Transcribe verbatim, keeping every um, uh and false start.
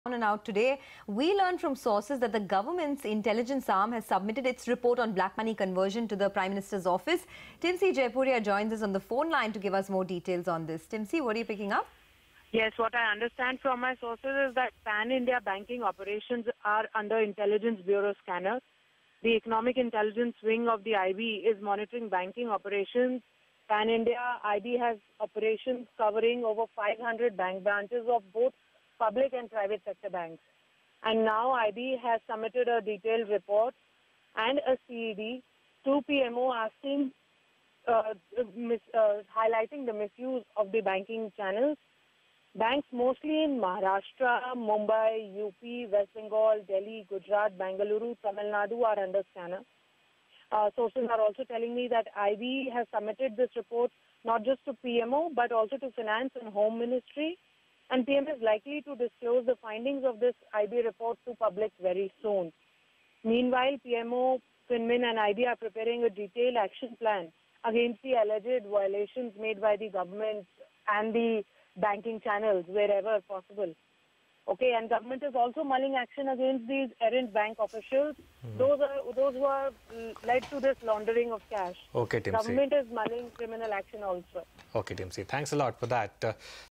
And out today, we learned from sources that the government's intelligence arm has submitted its report on black money conversion to the Prime Minister's office. Timsy Jaipuria joins us on the phone line to give us more details on this. Timsy, what are you picking up? Yes, what I understand from my sources is that pan-India banking operations are under Intelligence Bureau scanner. The Economic Intelligence Wing of the I B is monitoring banking operations. Pan-India I B has operations covering over five hundred bank branches of both public and private sector banks. And now I B has submitted a detailed report and a C E D to P M O asking, uh, mis uh, highlighting the misuse of the banking channels. Banks mostly in Maharashtra, Mumbai, U P, West Bengal, Delhi, Gujarat, Bengaluru, Tamil Nadu are under scanner. Uh, sources are also telling me that I B has submitted this report not just to P M O but also to Finance and Home Ministry. And P M is likely to disclose the findings of this I B report to public very soon. Meanwhile, P M O, FinMin and I B are preparing a detailed action plan against the alleged violations made by the government and the banking channels wherever possible. Okay, and government is also mulling action against these errant bank officials. Mm-hmm. Those are those who are led to this laundering of cash. Okay, Timsy. Government is mulling criminal action also. Okay, Timsy. Thanks a lot for that. Uh,